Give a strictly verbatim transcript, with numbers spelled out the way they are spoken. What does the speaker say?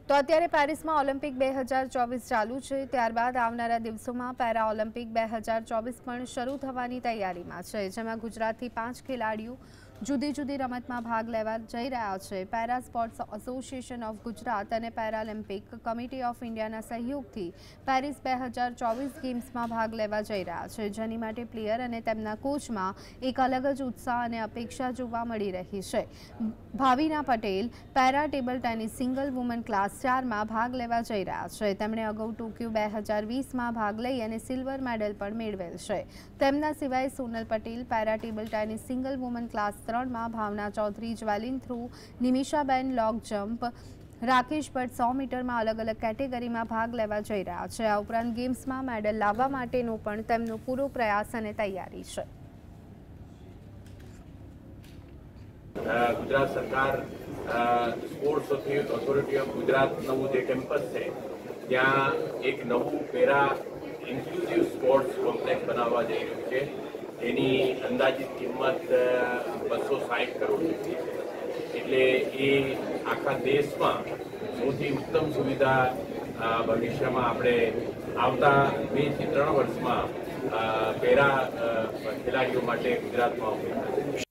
તો અત્યારે પેરિસમાં ઓલિમ્પિક બે હજાર ચોવીસ ચાલુ છે, ત્યારબાદ આવનારા દિવસોમાં પેરા ઓલિમ્પિક બે હજાર ચોવીસ પણ શરૂ થવાની તૈયારીમાં છે, જેમાં ગુજરાતથી પાંચ ખેલાડીઓ જુદી જુદી રમતમાં ભાગ લેવા જઈ રહ્યા છે. Para sports association of Gujarat અને પેરાલિમ્પિક કમિટી ઓફ ઇન્ડિયાના સહયોગથી પેરિસ બે હજાર ચોવીસ ગેમ્સમાં ભાગ લેવા જઈ રહ્યા છે, જેની માટે પ્લેયર અને તેમના કોચમાં એક અલગ જ ઉત્સાહ અને અપેક્ષા જોવા મળી રહી છે. Bhavina Patel para table tennis single woman class ચારમાં ભાગ લેવા જઈ રહ્યા છે. તેમણે અગાઉ ટોક્યો બે હજાર વીસમાં ભાગ લઈ અને સિલ્વર મેડલ પણ મેળવેલ છે. તેમના સિવાય Sonal Patel para table tennis single woman class ત્રણમાં, ભાવના ચૌધરી જ્વેલિન થ્રો, નિમિષાબેન લોંગ જમ્પ, રાકેશ ભટ્ટ સો મીટરમાં અલગ અલગ કેટેગરીમાં ભાગ લેવા જઈ રહ્યા છે. આ ઉપરાંત ગેમ્સમાં મેડલ લાવવા માટેનો પણ તેમનો પૂરો પ્રયાસ અને તૈયારી છે. ગુજરાત સરકાર સ્પોર્ટ્સ ઓથોરિટી ઓફ ગુજરાત નવું જે કેમ્પસ છે ત્યાં એક નવું પેરા ઇન્ક્લુઝિવ સ્પોર્ટ્સ કોમ્પ્લેક્સ બનાવવા જઈ રહ્યું છે. એની અંદાજિત કિંમત બસો સાઠ કરોડ રૂપિયા છે. એટલે એ આખા દેશમાં સૌથી ઉત્તમ સુવિધા ભવિષ્યમાં આપણે આવતા બે થી ત્રણ વર્ષમાં પેરા ખેલાડીઓ માટે ગુજરાતમાં